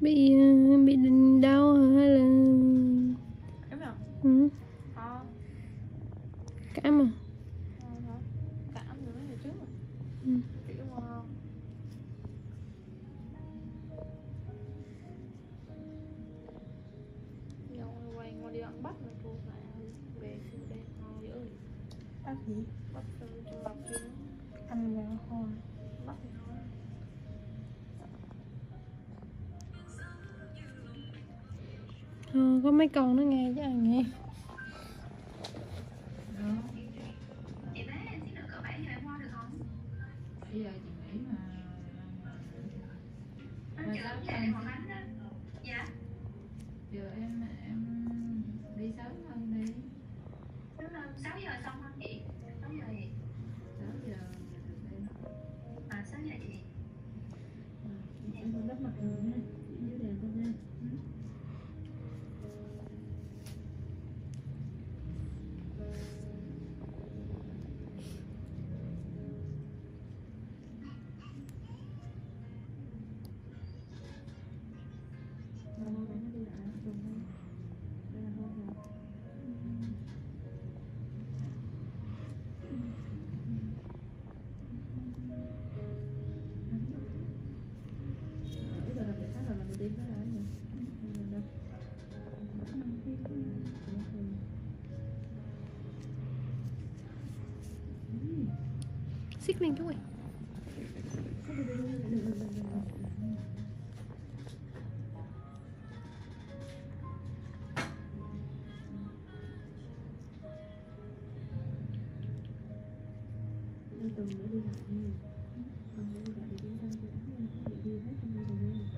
Bị đau hả hay là Cảm không? ừ. Cảm à? Cảm nữa hồi trước rồi. Ừ. Kiểu nhau quay qua đi ăn bắp mà cô mà về siêu đẹp ngon dữ rồi. Bác gì? Bắp trong lọc chưa? Ăn là hoa. Bắp thì ngon. Có mấy con nó nghe chứ ai nghe. Chị bé em xin được cỡ 7 giờ em qua được không? 7 giờ chị nghĩ mà Anh chờ em chạy Hoàng Khánh đó. Dạ. giờ em đi sớm hơn đi. Đúng rồi, 6 giờ xong không chị? 6 giờ gì? 6 giờ được đi. 6 giờ chị. Em còn đắp mặt rồi nha. Chị nhớ đèn con nha. Xích lên chú ơi. Tuần nữa đi lại nha. Tuần nữa đi lại thì chúng ta sẽ đi hết trong đây rồi nha.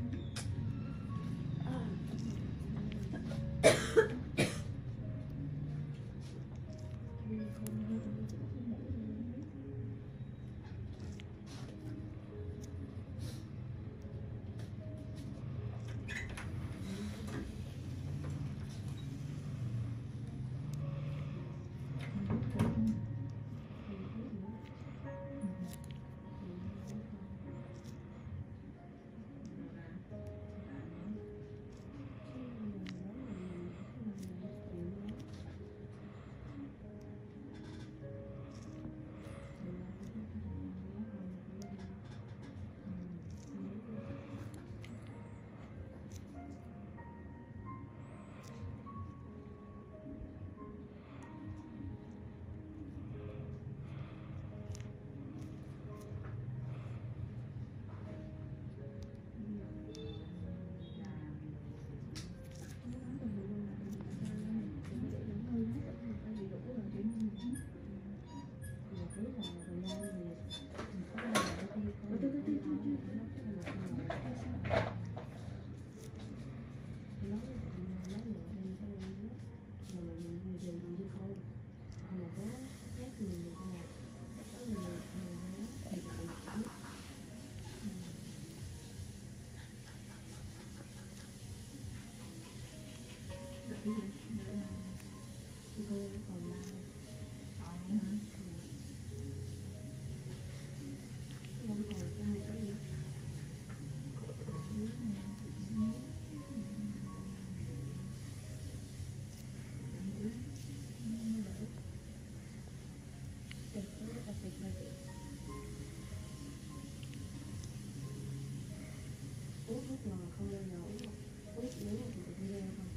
Không lên nào uống nếu mà thì không lên không.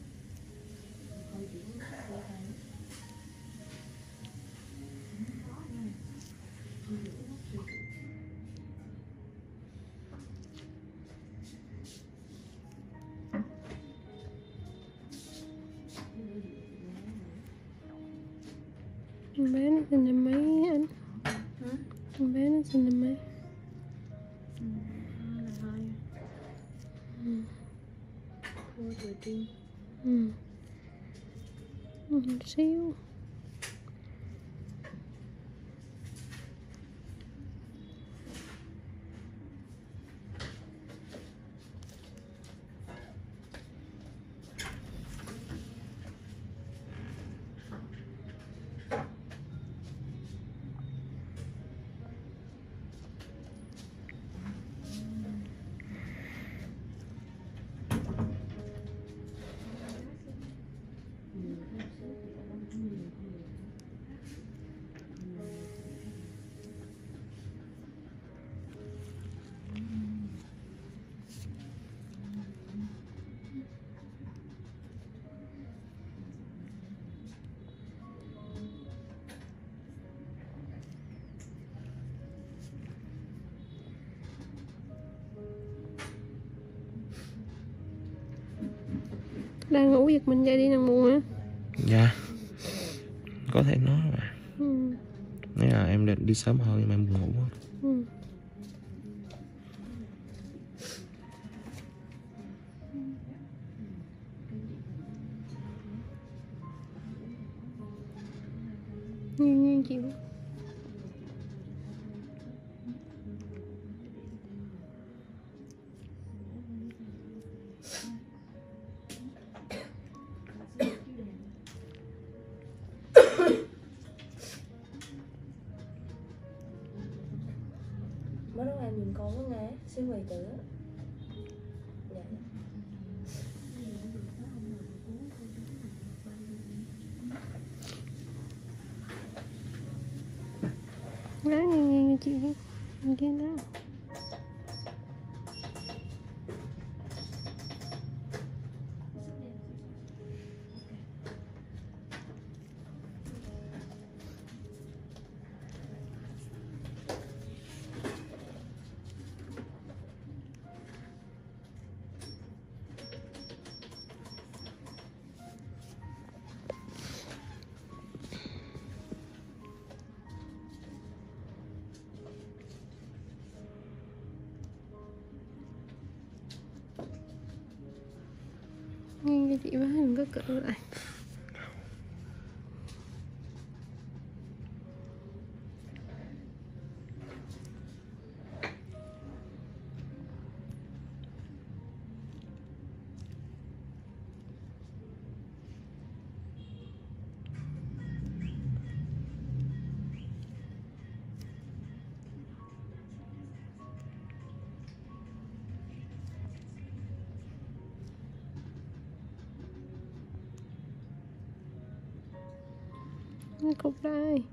Không chỉ uống sữa thôi. Con bé nó sinh năm mấy anh? Con bé nó sinh năm mấy? Là 2. Cô tuổi tiên. Một xíu. Đang ngủ giật mình dậy đi nằm buồn hả? Dạ, có thể nói mà. Ừ. Nếu là em định đi sớm hơn nhưng mà em buồn ngủ quá. Ừ. Nhiên chịu. Mới lúc em nhìn con có nghe xíu quầy tử á. Dạ. Ráng nghiêng chị kia đó. Nghiêng cho chị má đừng có cự lại. Nó cục đây.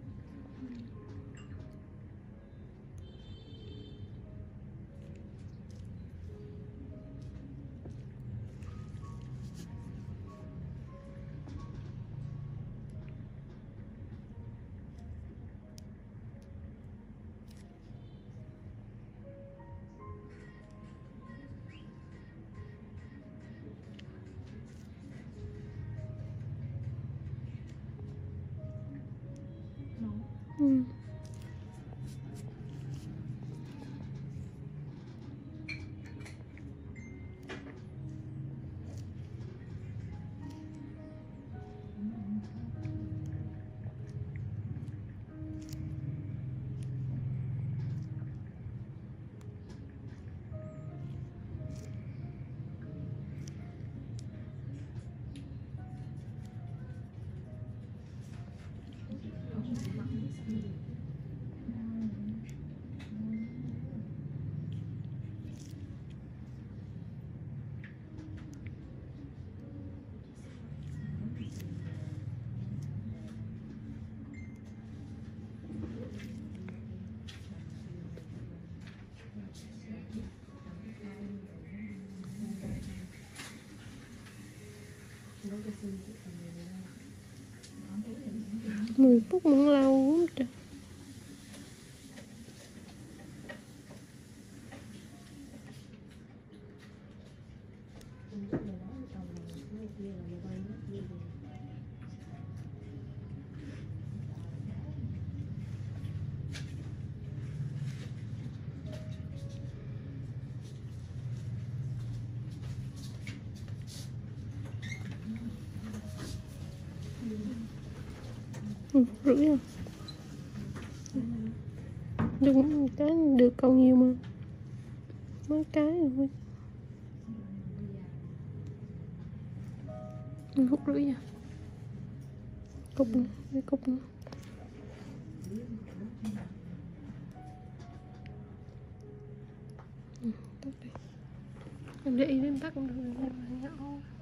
Ừ. Mười phút vẫn lâu lắm trời. Rưỡi à? Đừng cái được còn nhiều mà. Mấy cái rồi. Hút rưỡi à? Cục nữa, cái cục nữa. Tắt đi. Em để ý đến tắt cũng được, nhỏ.